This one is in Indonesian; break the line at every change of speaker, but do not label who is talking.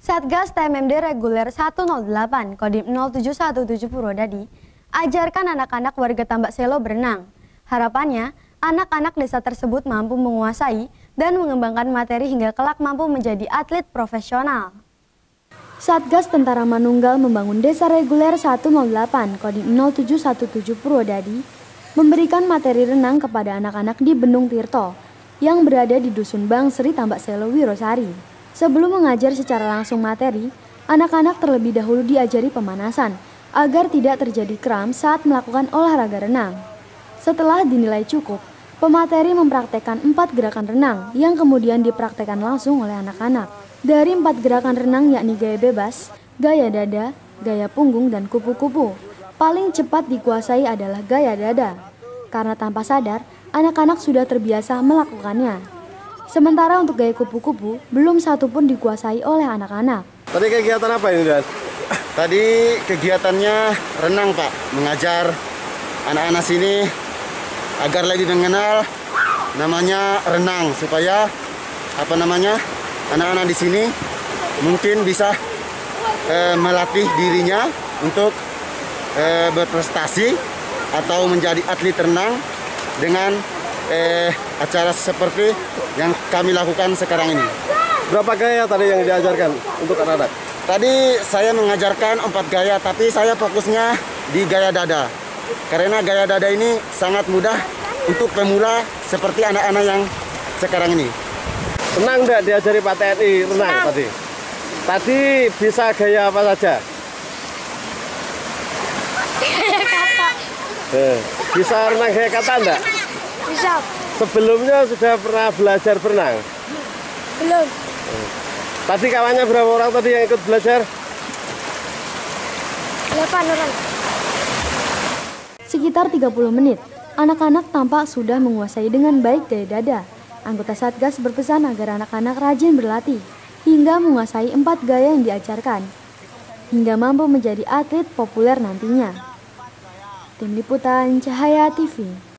Satgas TMMD Reguler 108 Kodim 0717 Purwodadi ajarkan anak-anak warga Tambak Selo berenang. Harapannya, anak-anak desa tersebut mampu menguasai dan mengembangkan materi hingga kelak mampu menjadi atlet profesional. Satgas Tentara Manunggal membangun Desa Reguler 108 Kodim 0717 Purwodadi memberikan materi renang kepada anak-anak di Bendung Tirto yang berada di Dusun Bang Sri Tambak Selo Wirosari. Sebelum mengajar secara langsung materi, anak-anak terlebih dahulu diajari pemanasan agar tidak terjadi kram saat melakukan olahraga renang. Setelah dinilai cukup, pemateri mempraktekkan 4 gerakan renang yang kemudian dipraktekkan langsung oleh anak-anak. Dari 4 gerakan renang yakni gaya bebas, gaya dada, gaya punggung, dan kupu-kupu. Paling cepat dikuasai adalah gaya dada, karena tanpa sadar, anak-anak sudah terbiasa melakukannya. Sementara untuk gaya kupu-kupu, belum satu pun dikuasai oleh anak-anak.
Tadi kegiatan apa ini, Dan?
Tadi kegiatannya renang, Pak. Mengajar anak-anak sini agar lebih mengenal namanya renang. Supaya, anak-anak di sini mungkin bisa melatih dirinya untuk berprestasi atau menjadi atlet renang dengan acara seperti yang kami lakukan sekarang ini.
Berapa gaya tadi yang diajarkan untuk anak-anak?
Tadi saya mengajarkan 4 gaya, tapi saya fokusnya di gaya dada. Karena gaya dada ini sangat mudah untuk pemula seperti anak-anak yang sekarang ini.
Senang enggak diajari Pak TNI renang tadi? Tadi bisa gaya apa saja?
Kata.
Bisa renang gaya kata enggak?
Bisa.
Sebelumnya sudah pernah belajar berenang?
Belum.
Tadi kawannya berapa orang tadi yang ikut belajar?
8 orang.
Sekitar 30 menit, anak-anak tampak sudah menguasai dengan baik gaya dada. Anggota Satgas berpesan agar anak-anak rajin berlatih hingga menguasai 4 gaya yang diajarkan, hingga mampu menjadi atlet populer nantinya. Tim Liputan Cahaya TV.